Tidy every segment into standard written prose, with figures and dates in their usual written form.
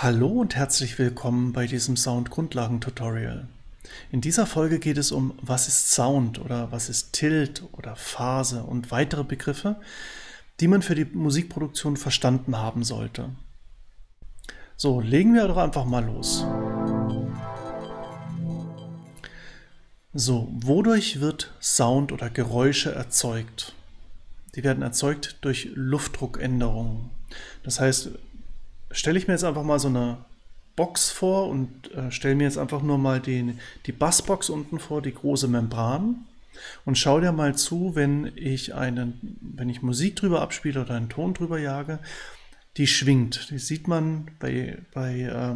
Hallo und herzlich willkommen bei diesem Sound-Grundlagen-Tutorial. In dieser Folge geht es um, was ist Sound oder was ist Tilt oder Phase und weitere Begriffe, die man für die Musikproduktion verstanden haben sollte. So, legen wir doch einfach mal los. So, wodurch wird Sound oder Geräusche erzeugt? Die werden erzeugt durch Luftdruckänderungen. Das heißt, stelle ich mir jetzt einfach mal so eine Box vor und stelle mir jetzt einfach nur mal die Bassbox unten vor, die große Membran, und schau dir mal zu, wenn ich Musik drüber abspiele oder einen Ton drüber jage, die schwingt. Die sieht man bei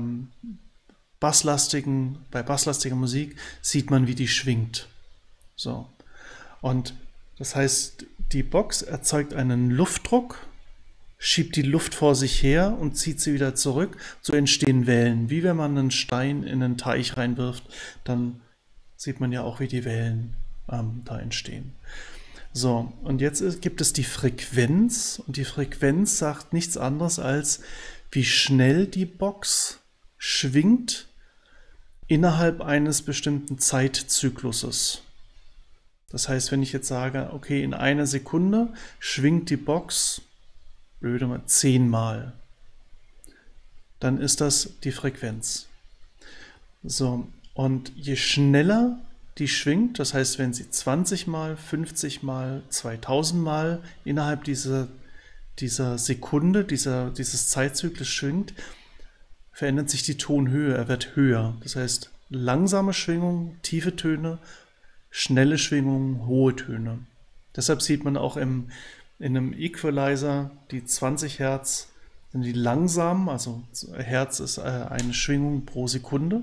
basslastiger Musik, sieht man, wie die schwingt. So. Und das heißt, die Box erzeugt einen Luftdruck, schiebt die Luft vor sich her und zieht sie wieder zurück. So entstehen Wellen. Wie wenn man einen Stein in einen Teich reinwirft, dann sieht man ja auch, wie die Wellen da entstehen. So, und jetzt gibt es die Frequenz. Und die Frequenz sagt nichts anderes als, wie schnell die Box schwingt innerhalb eines bestimmten Zeitzykluses. Das heißt, wenn ich jetzt sage, okay, in einer Sekunde schwingt die Box blöde mal 10 Mal, dann ist das die Frequenz. So, und je schneller die schwingt, das heißt, wenn sie 20 Mal, 50 Mal, 2000 Mal innerhalb dieser Sekunde, dieses Zeitzyklus schwingt, verändert sich die Tonhöhe, er wird höher. Das heißt, langsame Schwingungen, tiefe Töne, schnelle Schwingungen, hohe Töne. Deshalb sieht man auch in einem Equalizer die 20 Hertz sind die langsam, also Hertz ist eine Schwingung pro Sekunde.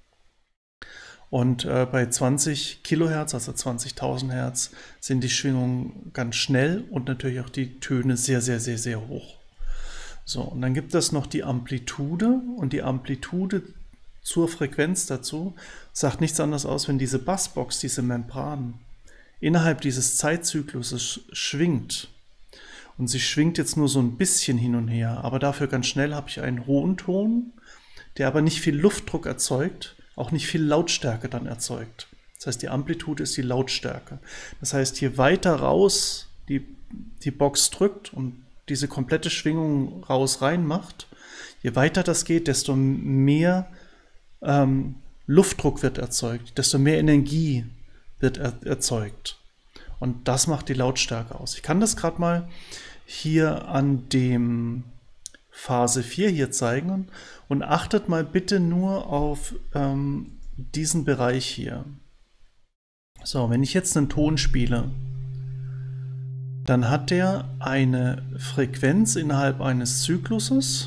Und bei 20 Kilohertz, also 20.000 Hertz, sind die Schwingungen ganz schnell und natürlich auch die Töne sehr, sehr, sehr, sehr hoch. So, und dann gibt es noch die Amplitude, und die Amplitude zur Frequenz dazu sagt nichts anderes aus, wenn diese Bassbox, diese Membran, innerhalb dieses Zeitzykluses schwingt. Und sie schwingt jetzt nur so ein bisschen hin und her, aber dafür ganz schnell habe ich einen hohen Ton, der aber nicht viel Luftdruck erzeugt, auch nicht viel Lautstärke dann erzeugt. Das heißt, die Amplitude ist die Lautstärke. Das heißt, je weiter raus die Box drückt und diese komplette Schwingung raus-rein macht, je weiter das geht, desto mehr Luftdruck wird erzeugt, desto mehr Energie wird erzeugt. Und das macht die Lautstärke aus. Ich kann das gerade mal hier an dem Phase 4 hier zeigen und achtet mal bitte nur auf diesen Bereich hier. So, wenn ich jetzt einen Ton spiele, dann hat der eine Frequenz innerhalb eines Zykluses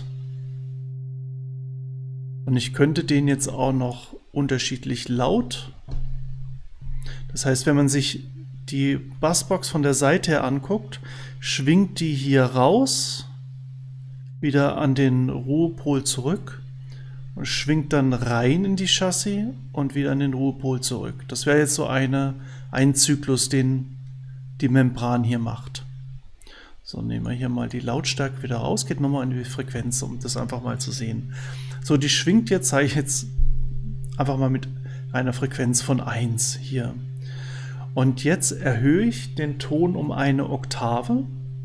und ich könnte den jetzt auch noch unterschiedlich laut. Das heißt, wenn man sich die Bassbox von der Seite her anguckt, schwingt die hier raus, wieder an den Ruhepol zurück und schwingt dann rein in die Chassis und wieder an den Ruhepol zurück. Das wäre jetzt so ein Zyklus, den die Membran hier macht. So, nehmen wir hier mal die Lautstärke wieder raus, geht nochmal in die Frequenz, um das einfach mal zu sehen. So, die schwingt jetzt, zeige ich jetzt einfach mal mit einer Frequenz von 1 hier. Und jetzt erhöhe ich den Ton um eine Oktave.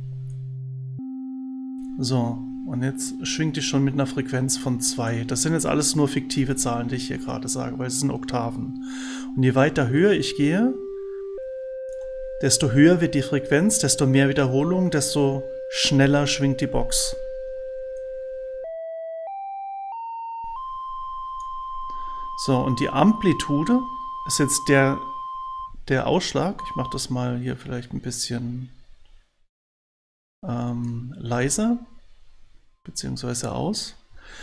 So, und jetzt schwingt die schon mit einer Frequenz von 2. Das sind jetzt alles nur fiktive Zahlen, die ich hier gerade sage, weil es sind Oktaven. Und je weiter höher ich gehe, desto höher wird die Frequenz, desto mehr Wiederholung, desto schneller schwingt die Box. So, und die Amplitude ist jetzt der Ausschlag. Ich mache das mal hier vielleicht ein bisschen leiser, beziehungsweise aus.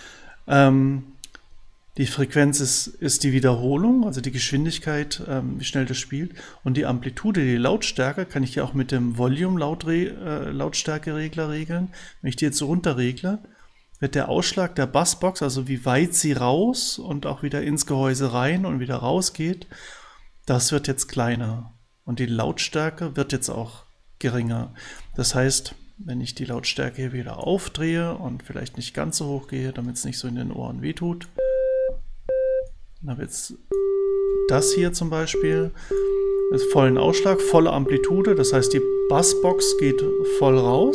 Die Frequenz ist die Wiederholung, also die Geschwindigkeit, wie schnell das spielt. Und die Amplitude, die Lautstärke, kann ich ja auch mit dem Volume-Lautstärkeregler regeln. Wenn ich die jetzt so runterregle, wird der Ausschlag der Bassbox, also wie weit sie raus und auch wieder ins Gehäuse rein und wieder raus geht, das wird jetzt kleiner. Und die Lautstärke wird jetzt auch geringer. Das heißt, wenn ich die Lautstärke hier wieder aufdrehe und vielleicht nicht ganz so hoch gehe, damit es nicht so in den Ohren wehtut, dann habe jetzt das hier zum Beispiel, ist vollen Ausschlag, volle Amplitude, das heißt die Bassbox geht voll raus.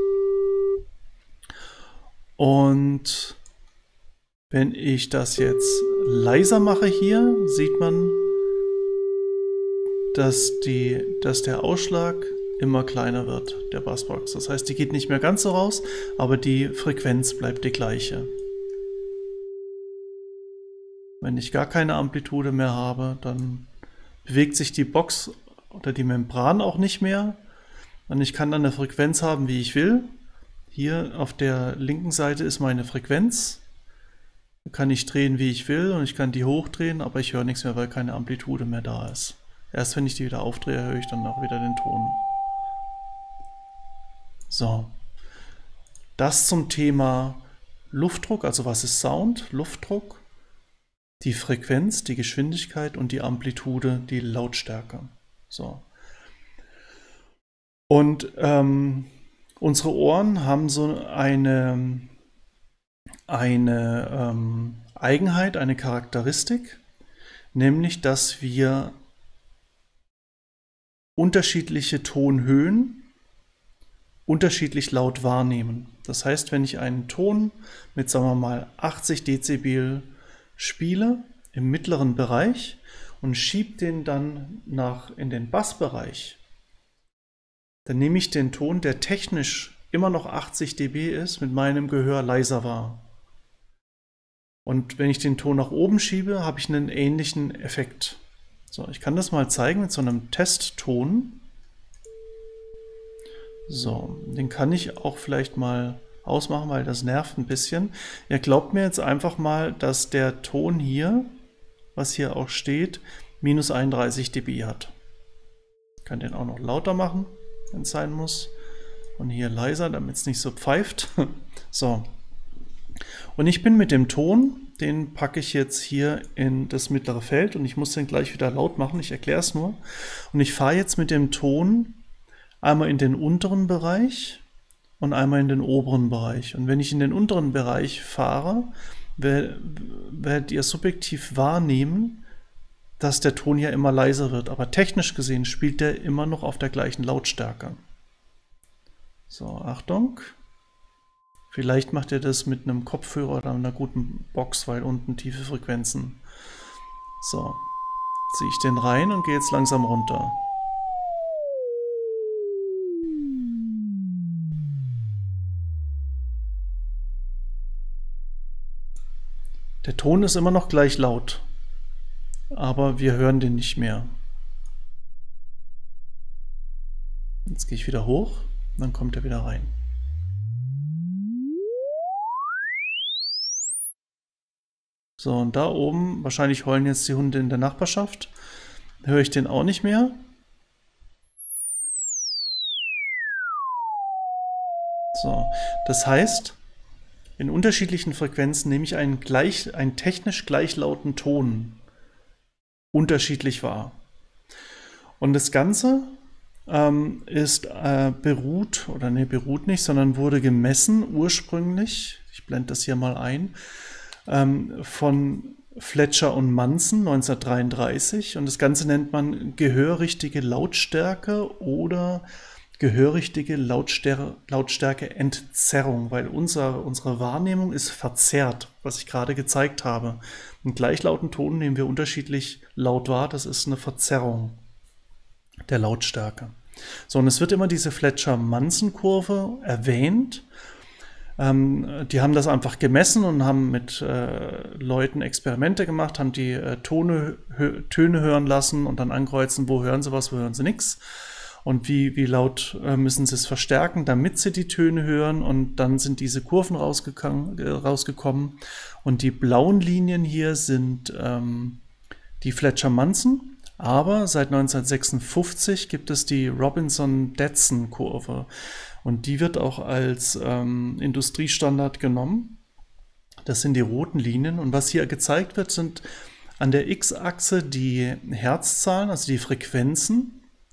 Und wenn ich das jetzt leiser mache hier, sieht man, dass der Ausschlag immer kleiner wird, der Bassbox. Das heißt, die geht nicht mehr ganz so raus, aber die Frequenz bleibt die gleiche. Wenn ich gar keine Amplitude mehr habe, dann bewegt sich die Box oder die Membran auch nicht mehr. Und ich kann dann eine Frequenz haben, wie ich will. Hier auf der linken Seite ist meine Frequenz. Da kann ich drehen, wie ich will, und ich kann die hochdrehen, aber ich höre nichts mehr, weil keine Amplitude mehr da ist. Erst wenn ich die wieder aufdrehe, höre ich dann auch wieder den Ton. So, das zum Thema Luftdruck, also was ist Sound, Luftdruck, die Frequenz, die Geschwindigkeit und die Amplitude, die Lautstärke. So. Und unsere Ohren haben so eine Eigenheit, eine Charakteristik, nämlich dass wir unterschiedliche Tonhöhen unterschiedlich laut wahrnehmen. Das heißt, wenn ich einen Ton mit, sagen wir mal, 80 Dezibel spiele im mittleren Bereich und schiebe den dann in den Bassbereich, dann nehme ich den Ton, der technisch immer noch 80 dB ist, mit meinem Gehör leiser wahr. Und wenn ich den Ton nach oben schiebe, habe ich einen ähnlichen Effekt. So, ich kann das mal zeigen mit so einem Testton. So, den kann ich auch vielleicht mal ausmachen, weil das nervt ein bisschen. Ihr glaubt mir jetzt einfach mal, dass der Ton hier, was hier auch steht, minus 31 dB hat. Ich kann den auch noch lauter machen, wenn es sein muss. Und hier leiser, damit es nicht so pfeift. So. Und ich bin mit dem Ton, den packe ich jetzt hier in das mittlere Feld und ich muss den gleich wieder laut machen, ich erkläre es nur. Und ich fahre jetzt mit dem Ton einmal in den unteren Bereich und einmal in den oberen Bereich. Und wenn ich in den unteren Bereich fahre, werdet ihr subjektiv wahrnehmen, dass der Ton ja immer leiser wird. Aber technisch gesehen spielt der immer noch auf der gleichen Lautstärke. So, Achtung. Vielleicht macht ihr das mit einem Kopfhörer oder einer guten Box, weil unten tiefe Frequenzen. So, ziehe ich den rein und gehe jetzt langsam runter. Der Ton ist immer noch gleich laut, aber wir hören den nicht mehr. Jetzt gehe ich wieder hoch, dann kommt er wieder rein. So, und da oben, wahrscheinlich heulen jetzt die Hunde in der Nachbarschaft, höre ich den auch nicht mehr. So, das heißt, in unterschiedlichen Frequenzen nehme ich einen technisch gleichlauten Ton unterschiedlich wahr. Und das Ganze beruht nicht, sondern wurde gemessen ursprünglich, ich blende das hier mal ein, von Fletcher und Munson 1933. Und das Ganze nennt man gehörrichtige Lautstärke oder gehörrichtige Lautstärke-Entzerrung, weil unsere Wahrnehmung ist verzerrt, was ich gerade gezeigt habe. Einen gleichlauten Ton nehmen wir unterschiedlich laut wahr, das ist eine Verzerrung der Lautstärke. So, und es wird immer diese Fletcher-Munson-Kurve erwähnt. Die haben das einfach gemessen und haben mit Leuten Experimente gemacht, haben die Töne hören lassen und dann ankreuzen, wo hören sie was, wo hören sie nichts. Und wie laut müssen sie es verstärken, damit sie die Töne hören. Und dann sind diese Kurven rausgekommen. Und die blauen Linien hier sind die Fletcher-Munson. Aber seit 1956 gibt es die Robinson-Detson-Kurve. Und die wird auch als Industriestandard genommen. Das sind die roten Linien. Und was hier gezeigt wird, sind an der X-Achse die Herzzahlen, also die Frequenzen.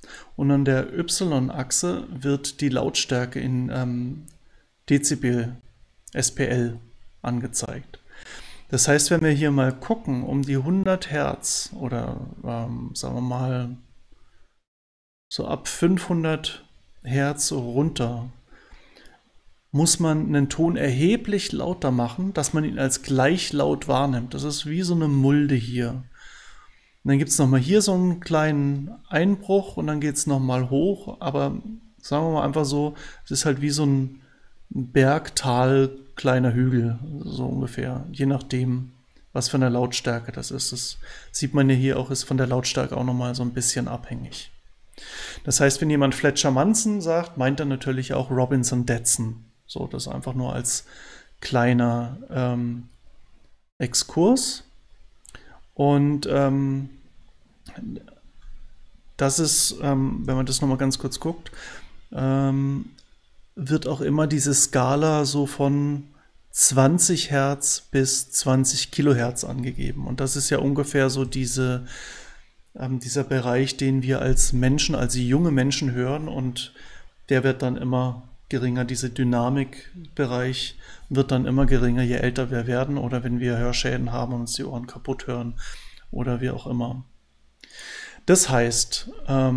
und an der Y-Achse wird die Lautstärke in Dezibel, SPL, angezeigt. Das heißt, wenn wir hier mal gucken, um die 100 Hertz oder sagen wir mal so ab 500 Hertz runter, muss man einen Ton erheblich lauter machen, dass man ihn als gleich laut wahrnimmt. Das ist wie so eine Mulde hier. Und dann gibt es nochmal hier so einen kleinen Einbruch und dann geht es nochmal hoch. Aber sagen wir mal einfach so, es ist halt wie so ein Berg, Tal, kleiner Hügel, so ungefähr. Je nachdem, was für eine Lautstärke das ist. Das sieht man ja hier auch, ist von der Lautstärke auch nochmal so ein bisschen abhängig. Das heißt, wenn jemand Fletcher Manson sagt, meint er natürlich auch Robinson-Detson. So, das einfach nur als kleiner Exkurs. Und das ist, wenn man das nochmal ganz kurz guckt, wird auch immer diese Skala so von 20 Hertz bis 20 Kilohertz angegeben. Und das ist ja ungefähr so dieser Bereich, den wir als Menschen, als junge Menschen hören. Und der wird dann immer geringer. Dieser Dynamikbereich wird dann immer geringer, je älter wir werden oder wenn wir Hörschäden haben und uns die Ohren kaputt hören oder wie auch immer. Das heißt,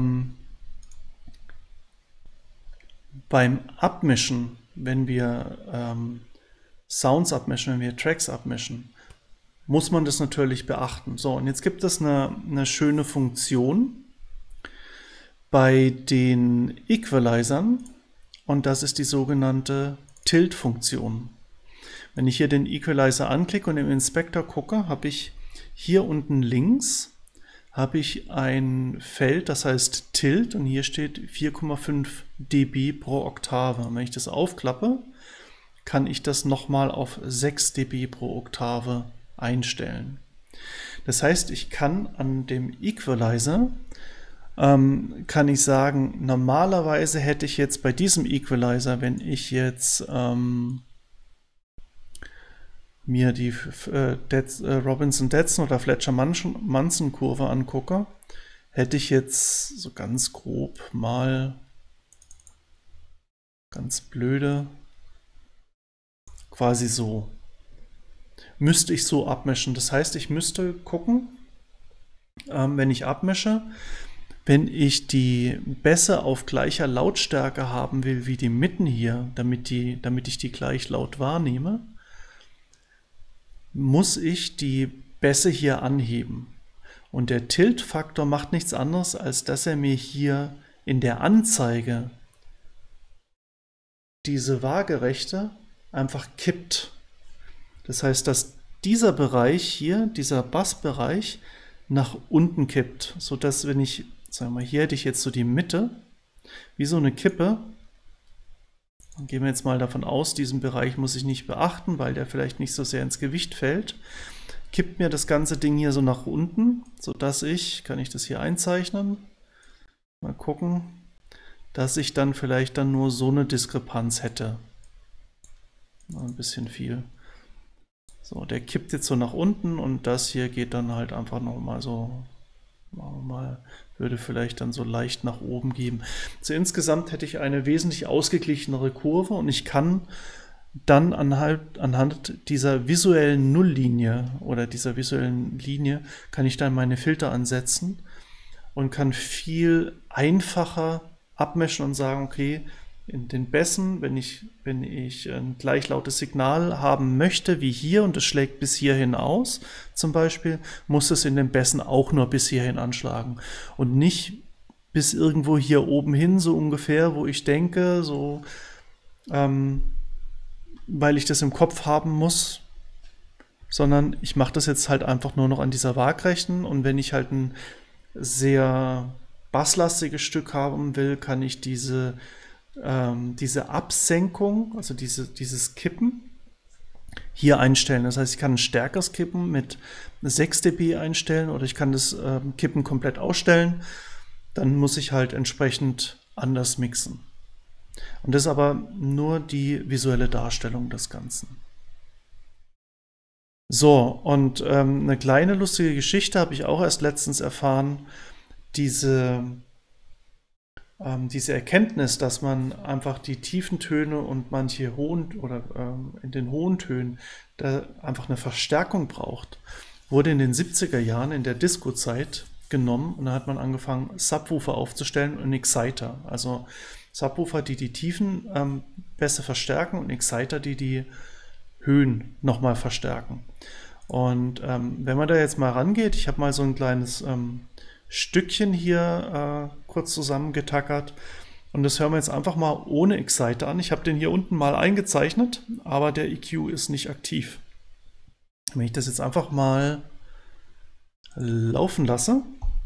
beim Abmischen, wenn wir Sounds abmischen, wenn wir Tracks abmischen, muss man das natürlich beachten. So, und jetzt gibt es eine schöne Funktion bei den Equalizern und das ist die sogenannte Tilt-Funktion. Wenn ich hier den Equalizer anklicke und im Inspektor gucke, habe ich hier unten links habe ich ein Feld, das heißt Tilt und hier steht 4,5 dB pro Oktave. Und wenn ich das aufklappe, kann ich das nochmal auf 6 dB pro Oktave einstellen. Das heißt, ich kann an dem Equalizer kann ich sagen, normalerweise hätte ich jetzt bei diesem Equalizer, wenn ich jetzt mir die Robinson-Detson oder Fletcher-Manson-Kurve angucke, hätte ich jetzt so ganz grob mal ganz blöde quasi so. Müsste ich so abmischen. Das heißt, ich müsste gucken, wenn ich abmische, wenn ich die Bässe auf gleicher Lautstärke haben will wie die Mitten hier, damit ich die gleich laut wahrnehme, muss ich die Bässe hier anheben. Und der Tilt-Faktor macht nichts anderes, als dass er mir hier in der Anzeige diese Waagerechte einfach kippt. Das heißt, dass dieser Bereich hier, dieser Bassbereich, nach unten kippt, sodass wenn ich, sagen wir mal, hier hätte ich jetzt so die Mitte, wie so eine Kippe. Dann gehen wir jetzt mal davon aus, diesen Bereich muss ich nicht beachten, weil der vielleicht nicht so sehr ins Gewicht fällt. Kippt mir das ganze Ding hier so nach unten, sodass ich, kann ich das hier einzeichnen, mal gucken, dass ich dann vielleicht dann nur so eine Diskrepanz hätte. Ein bisschen viel. So, der kippt jetzt so nach unten und das hier geht dann halt einfach nochmal so, machen wir mal, würde vielleicht dann so leicht nach oben geben. So insgesamt hätte ich eine wesentlich ausgeglichenere Kurve und ich kann dann anhand dieser visuellen Nulllinie oder dieser visuellen Linie kann ich dann meine Filter ansetzen und kann viel einfacher abmischen und sagen, okay, in den Bässen, wenn ich ein gleich lautes Signal haben möchte wie hier und es schlägt bis hierhin aus, zum Beispiel, muss es in den Bässen auch nur bis hierhin anschlagen und nicht bis irgendwo hier oben hin, so ungefähr, wo ich denke, so, weil ich das im Kopf haben muss, sondern ich mache das jetzt halt einfach nur noch an dieser Waagrechten und wenn ich halt ein sehr basslastiges Stück haben will, kann ich diese Absenkung, also dieses Kippen, hier einstellen. Das heißt, ich kann ein stärkeres Kippen mit 6 dB einstellen oder ich kann das Kippen komplett ausstellen. Dann muss ich halt entsprechend anders mixen. Und das ist aber nur die visuelle Darstellung des Ganzen. So, und eine kleine lustige Geschichte habe ich auch erst letztens erfahren. Diese diese Erkenntnis, dass man einfach die tiefen Töne und manche hohen oder in den hohen Tönen da einfach eine Verstärkung braucht, wurde in den 70er Jahren in der Disco-Zeit genommen und da hat man angefangen, Subwoofer aufzustellen und Exciter. Also Subwoofer, die die Tiefen besser verstärken und Exciter, die die Höhen nochmal verstärken. Und wenn man da jetzt mal rangeht, ich habe mal so ein kleines Stückchen hier kurz zusammengetackert und das hören wir jetzt einfach mal ohne Exciter an. Ich habe den hier unten mal eingezeichnet, aber der EQ ist nicht aktiv. Wenn ich das jetzt einfach mal laufen lasse.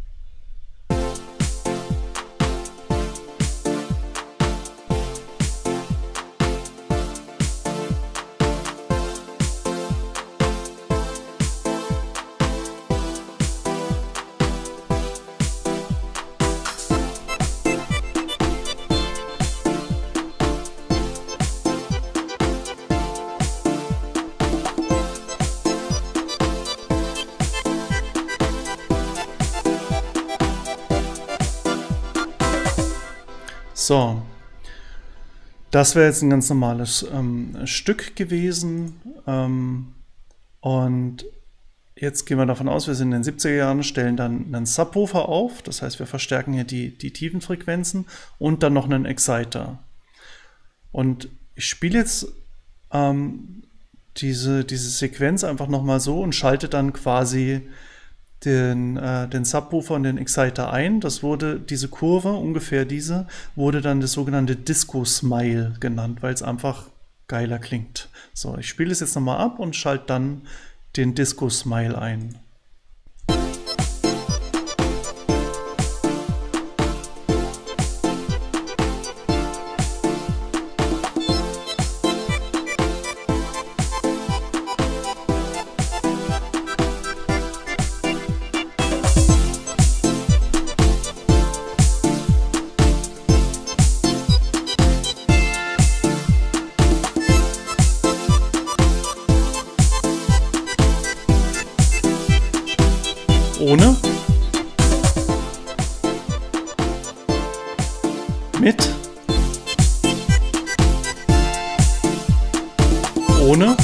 So, das wäre jetzt ein ganz normales Stück gewesen. Und jetzt gehen wir davon aus, wir sind in den 70er Jahren, stellen dann einen Subwoofer auf. Das heißt, wir verstärken hier die tiefen Frequenzen und dann noch einen Exciter. Und ich spiele jetzt diese Sequenz einfach nochmal so und schalte dann quasi den Subwoofer und den Exciter ein. Das wurde, diese Kurve, ungefähr diese, wurde dann das sogenannte Disco-Smile genannt, weil es einfach geiler klingt. So, ich spiele es jetzt nochmal ab und schalte dann den Disco-Smile ein. Ohne, mit, ohne,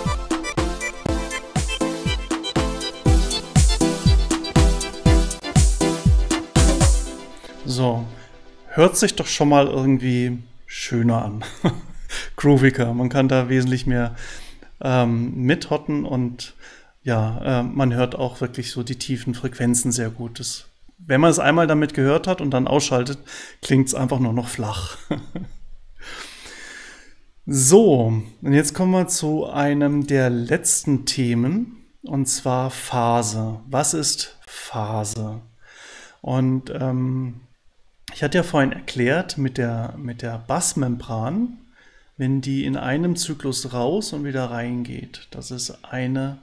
so, hört sich doch schon mal irgendwie schöner an, grooviger, man kann da wesentlich mehr mithotten und ja, man hört auch wirklich so die tiefen Frequenzen sehr gut. Wenn man es einmal damit gehört hat und dann ausschaltet, klingt es einfach nur noch flach. So, und jetzt kommen wir zu einem der letzten Themen, und zwar Phase. Was ist Phase? Und ich hatte ja vorhin erklärt, mit der Bassmembran, wenn die in einem Zyklus raus und wieder reingeht, das ist ein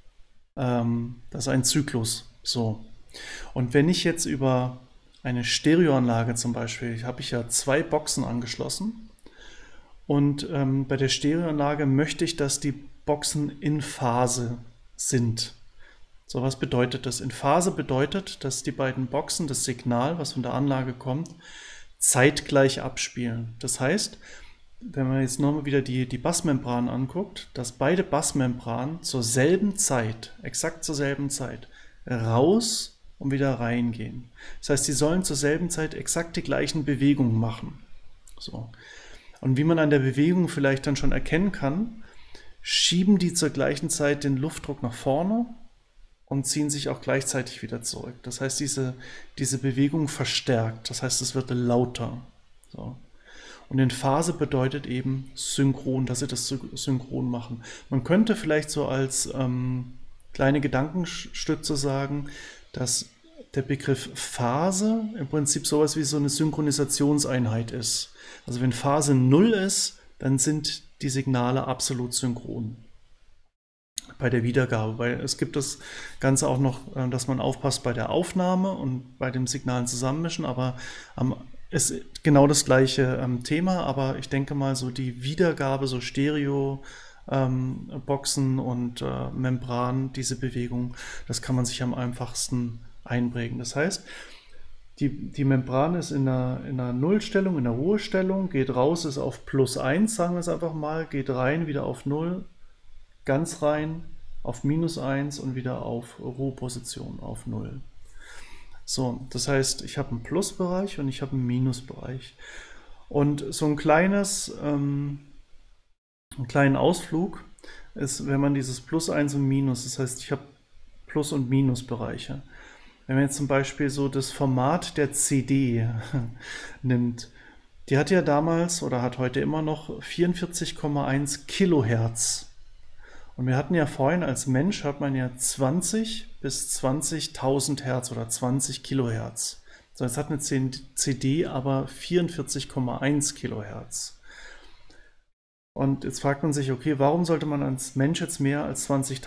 Zyklus. So. Und wenn ich jetzt über eine Stereoanlage zum Beispiel, habe ich ja 2 Boxen angeschlossen und bei der Stereoanlage möchte ich, dass die Boxen in Phase sind. So, was bedeutet das? In Phase bedeutet, dass die beiden Boxen, das Signal, was von der Anlage kommt, zeitgleich abspielen. Das heißt, wenn man jetzt nochmal wieder die Bassmembran anguckt, dass beide Bassmembranen zur selben Zeit, exakt zur selben Zeit, raus und wieder reingehen. Das heißt, sie sollen zur selben Zeit exakt die gleichen Bewegungen machen. So. Und wie man an der Bewegung vielleicht dann schon erkennen kann, schieben die zur gleichen Zeit den Luftdruck nach vorne und ziehen sich auch gleichzeitig wieder zurück. Das heißt, diese Bewegung verstärkt. Das heißt, es wird lauter. So. Und in Phase bedeutet eben synchron, dass sie das synchron machen. Man könnte vielleicht so als kleine Gedankenstütze sagen, dass der Begriff Phase im Prinzip sowas wie so eine Synchronisationseinheit ist. Also wenn Phase 0 ist, dann sind die Signale absolut synchron bei der Wiedergabe. Weil es gibt das Ganze auch noch, dass man aufpasst bei der Aufnahme und bei dem Signalen zusammenmischen, aber ist genau das gleiche Thema, aber ich denke mal so die Wiedergabe, so Stereo Boxen und Membran, diese Bewegung, das kann man sich am einfachsten einprägen. Das heißt, Die Membran ist in einer Nullstellung, in der Ruhestellung, geht raus, ist auf +1, sagen wir es einfach mal, geht rein, wieder auf 0, ganz rein, auf -1 und wieder auf Ruheposition, auf 0. So, das heißt, ich habe einen Plusbereich und ich habe einen Minusbereich. Und so einen kleinen Ausflug ist, wenn man dieses +1 und Minus, das heißt, ich habe Plus- und Minusbereiche. Wenn man jetzt zum Beispiel so das Format der CD nimmt, die hat ja damals oder hat heute immer noch 44,1 Kilohertz. Und wir hatten ja vorhin, als Mensch hat man ja 20 bis 20.000 Hertz oder 20 Kilohertz. So, jetzt hat eine CD aber 44,1 Kilohertz. Und jetzt fragt man sich, okay, warum sollte man als Mensch jetzt mehr als 20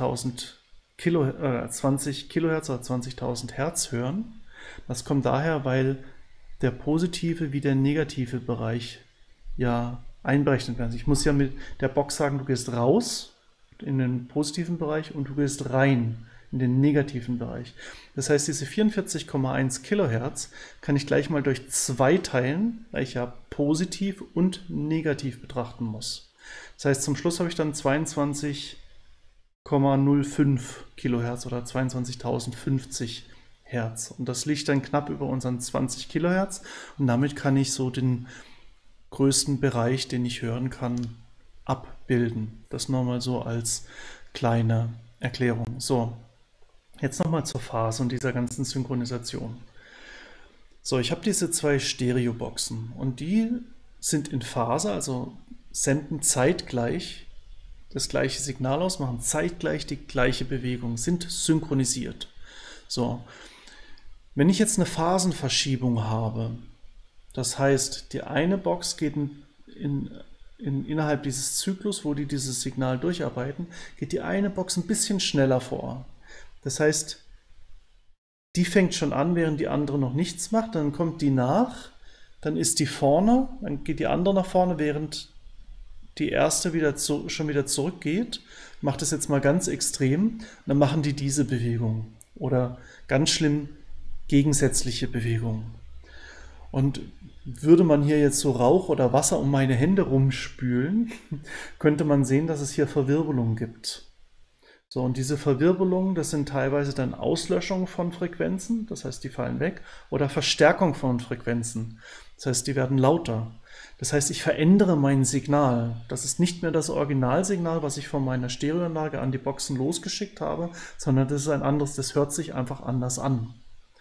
Kilohertz oder 20.000 Hertz hören? Das kommt daher, weil der positive wie der negative Bereich ja einberechnet werden. Ich muss ja mit der Box sagen, du gehst raus in den positiven Bereich und du gehst rein in den negativen Bereich. Das heißt, diese 44,1 Kilohertz kann ich gleich mal durch 2 teilen, weil ich ja positiv und negativ betrachten muss. Das heißt, zum Schluss habe ich dann 22,05 Kilohertz oder 22.050 Hertz. Und das liegt dann knapp über unseren 20 Kilohertz. Und damit kann ich so den größten Bereich, den ich hören kann, abbilden. Das nochmal so als kleine Erklärung. So, jetzt nochmal zur Phase und dieser ganzen Synchronisation. So, ich habe diese 2 Stereoboxen und die sind in Phase, also senden zeitgleich das gleiche Signal aus, machen zeitgleich die gleiche Bewegung, sind synchronisiert. So, wenn ich jetzt eine Phasenverschiebung habe, das heißt, die eine Box geht innerhalb dieses Zyklus, wo die dieses Signal durcharbeiten, geht die eine Box ein bisschen schneller vor. Das heißt, die fängt schon an, während die andere noch nichts macht, dann kommt die nach, dann ist die vorne, dann geht die andere nach vorne, während die erste schon wieder zurückgeht. Macht das jetzt mal ganz extrem, dann machen die diese Bewegung oder ganz schlimm gegensätzliche Bewegung. Und würde man hier jetzt so Rauch oder Wasser um meine Hände rumspülen, könnte man sehen, dass es hier Verwirbelungen gibt. So, und diese Verwirbelungen, das sind teilweise dann Auslöschungen von Frequenzen, das heißt, die fallen weg, oder Verstärkung von Frequenzen, das heißt, die werden lauter. Das heißt, ich verändere mein Signal. Das ist nicht mehr das Originalsignal, was ich von meiner Stereoanlage an die Boxen losgeschickt habe, sondern das ist ein anderes, das hört sich einfach anders an.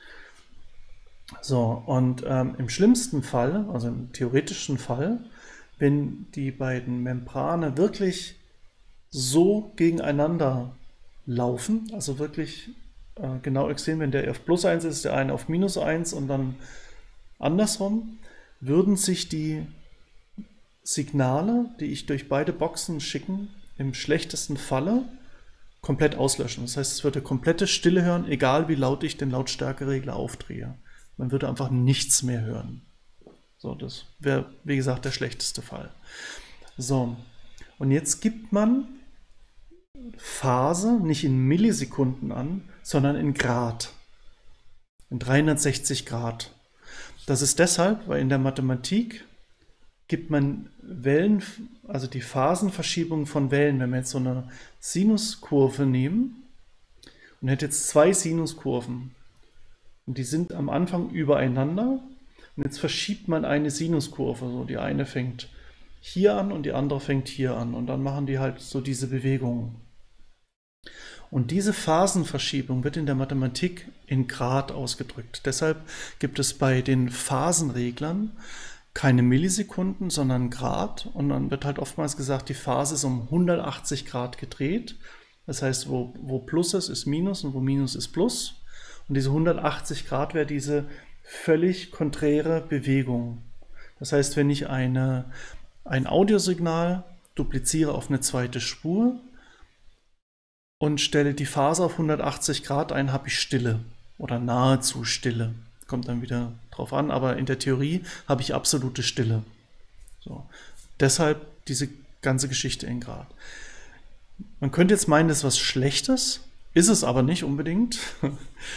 So, und im schlimmsten Fall, also im theoretischen Fall, wenn die beiden Membrane wirklich so gegeneinander laufen, also wirklich genau extrem, wenn der auf +1 ist, der eine auf -1 und dann andersrum, würden sich die Signale, die ich durch beide Boxen schicken, im schlechtesten Falle komplett auslöschen. Das heißt, es würde komplette Stille hören, egal wie laut ich den Lautstärkeregler aufdrehe. Man würde einfach nichts mehr hören. So, das wäre, wie gesagt, der schlechteste Fall. So, und jetzt gibt man Phase nicht in Millisekunden an, sondern in Grad. In 360 Grad. Das ist deshalb, weil in der Mathematik gibt man Wellen, also die Phasenverschiebung von Wellen, wenn wir jetzt so eine Sinuskurve nehmen und hätte jetzt 2 Sinuskurven und die sind am Anfang übereinander und jetzt verschiebt man eine Sinuskurve, so die eine fängt hier an und die andere fängt hier an und dann machen die halt so diese Bewegungen. Und diese Phasenverschiebung wird in der Mathematik in Grad ausgedrückt. Deshalb gibt es bei den Phasenreglern keine Millisekunden, sondern Grad. Und dann wird halt oftmals gesagt, die Phase ist um 180 Grad gedreht. Das heißt, wo Plus ist, ist Minus und wo Minus ist Plus. Und diese 180 Grad wäre diese völlig konträre Bewegung. Das heißt, wenn ich ein Audiosignal dupliziere auf eine zweite Spur, und stelle die Phase auf 180 Grad ein, habe ich Stille oder nahezu Stille. Kommt dann wieder drauf an, aber in der Theorie habe ich absolute Stille. So. Deshalb diese ganze Geschichte in Grad. Man könnte jetzt meinen, das ist was Schlechtes, ist es aber nicht unbedingt,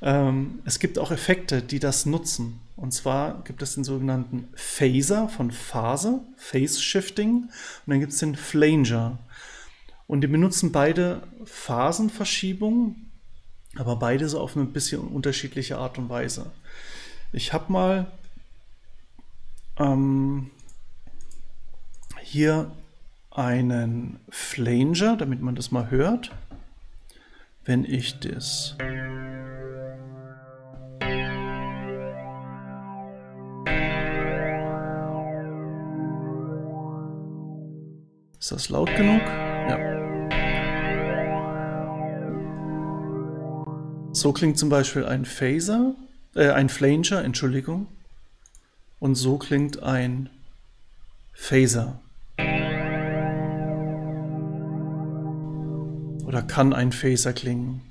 Es gibt auch Effekte, die das nutzen. Und zwar gibt es den sogenannten Phaser von Phase, Phase Shifting, und dann gibt es den Flanger. Und die benutzen beide Phasenverschiebung, aber beide so auf eine bisschen unterschiedliche Art und Weise. Ich habe mal hier einen Flanger, damit man das mal hört. Wenn ich das Ist das laut genug? Ja. So klingt zum Beispiel ein Phaser, ein Flanger, Entschuldigung. Und so klingt ein Phaser. Oder kann ein Phaser klingen.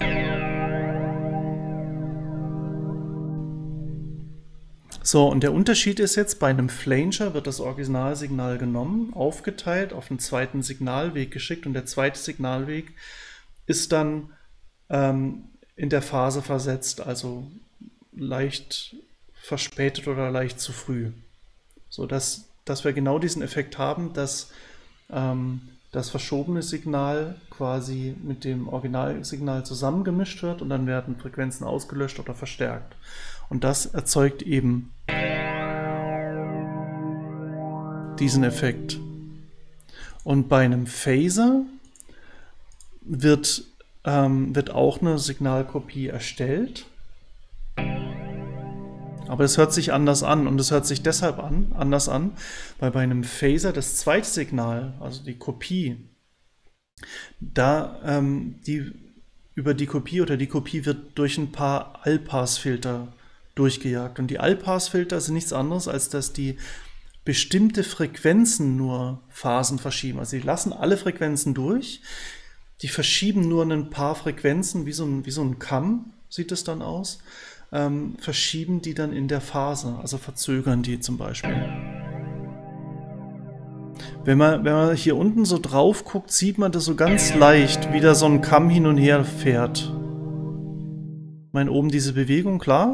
So, und der Unterschied ist jetzt, bei einem Flanger wird das Originalsignal genommen, aufgeteilt, auf einen zweiten Signalweg geschickt und der zweite Signalweg ist dann in der Phase versetzt, also leicht verspätet oder leicht zu früh. So dass wir genau diesen Effekt haben, dass das verschobene Signal quasi mit dem Originalsignal zusammengemischt wird und dann werden Frequenzen ausgelöscht oder verstärkt. Und das erzeugt eben diesen Effekt. Und bei einem Phaser wird auch eine Signalkopie erstellt. Aber es hört sich anders an und es hört sich deshalb anders an, weil bei einem Phaser das zweite Signal, also die Kopie, über die Kopie wird durch ein paar All-Pass-Filter durchgejagt. Und die All-Pass-Filter sind nichts anderes, als dass die bestimmte Frequenzen nur Phasen verschieben. Also die lassen alle Frequenzen durch, die verschieben nur ein paar Frequenzen, wie so ein Kamm sieht es dann aus, verschieben die dann in der Phase, also verzögern die zum Beispiel. Wenn man hier unten so drauf guckt, sieht man das so ganz leicht, wie da so ein Kamm hin und her fährt. Ich meine, oben diese Bewegung, klar.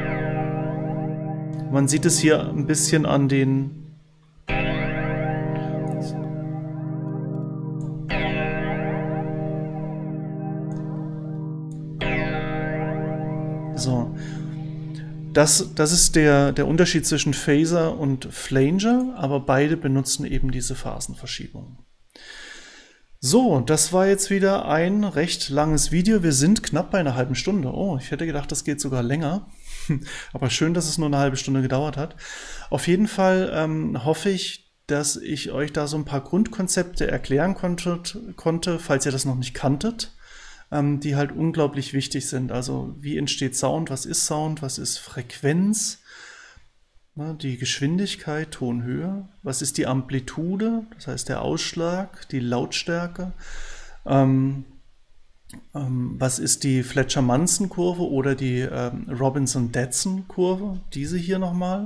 Man sieht es hier ein bisschen an den So, das ist der Unterschied zwischen Phaser und Flanger, aber beide benutzen eben diese Phasenverschiebung. So, das war jetzt wieder ein recht langes Video. Wir sind knapp bei einer halben Stunde. Oh, ich hätte gedacht, das geht sogar länger. Aber schön, dass es nur eine halbe Stunde gedauert hat. Auf jeden Fall hoffe ich, dass ich euch da so ein paar Grundkonzepte erklären konnte, falls ihr das noch nicht kanntet, die halt unglaublich wichtig sind. Also wie entsteht Sound, was ist Frequenz, die Geschwindigkeit, Tonhöhe, was ist die Amplitude, das heißt der Ausschlag, die Lautstärke, was ist die Fletcher-Manson-Kurve oder die Robinson-Dadson-Kurve, diese hier nochmal.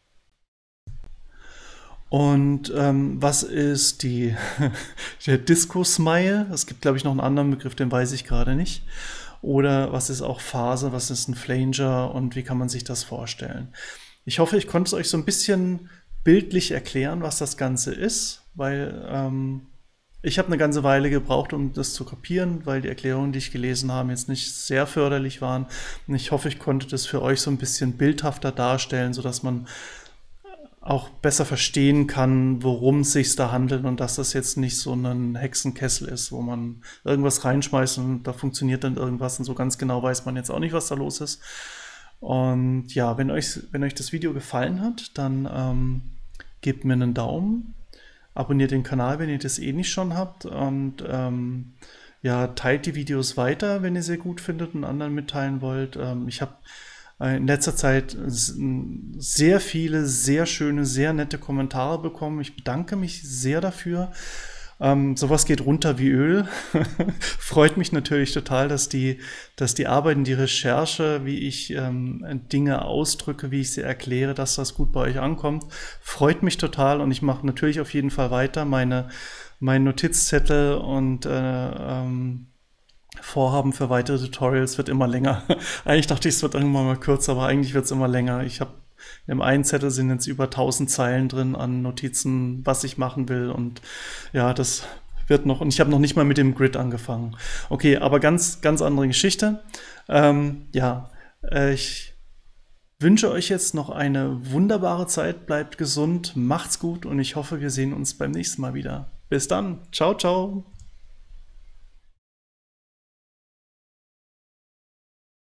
Und was ist der Disco-Smile? Es gibt, glaube ich, noch einen anderen Begriff, den weiß ich gerade nicht. Oder was ist auch Phase, was ist ein Flanger und wie kann man sich das vorstellen? Ich hoffe, ich konnte es euch so ein bisschen bildlich erklären, was das Ganze ist, weil ich habe eine ganze Weile gebraucht, um das zu kapieren, weil die Erklärungen, die ich gelesen habe, jetzt nicht sehr förderlich waren. Und ich hoffe, ich konnte das für euch so ein bisschen bildhafter darstellen, sodass man auch besser verstehen kann, worum es sich da handelt und dass das jetzt nicht so ein Hexenkessel ist, wo man irgendwas reinschmeißt und da funktioniert dann irgendwas und so ganz genau weiß man jetzt auch nicht, was da los ist. Und ja, wenn euch das Video gefallen hat, dann gebt mir einen Daumen, abonniert den Kanal, wenn ihr das eh nicht schon habt und ja, teilt die Videos weiter, wenn ihr sie gut findet und anderen mitteilen wollt. Ich habe in letzter Zeit sehr viele, sehr schöne, sehr nette Kommentare bekommen. Ich bedanke mich sehr dafür. Sowas geht runter wie Öl. Freut mich natürlich total, dass die Arbeit und die Recherche, wie ich Dinge ausdrücke, wie ich sie erkläre, dass das gut bei euch ankommt. Freut mich total und ich mache natürlich auf jeden Fall weiter. Mein Notizzettel und Vorhaben für weitere Tutorials wird immer länger. Eigentlich dachte ich, es wird irgendwann mal kürzer, aber eigentlich wird es immer länger. Im einen Zettel sind jetzt über 1000 Zeilen drin an Notizen, was ich machen will. Und ja, das wird noch. Und ich habe noch nicht mal mit dem Grid angefangen. Okay, aber ganz, ganz andere Geschichte. Ich wünsche euch jetzt noch eine wunderbare Zeit. Bleibt gesund, macht's gut und ich hoffe, wir sehen uns beim nächsten Mal wieder. Bis dann. Ciao, ciao.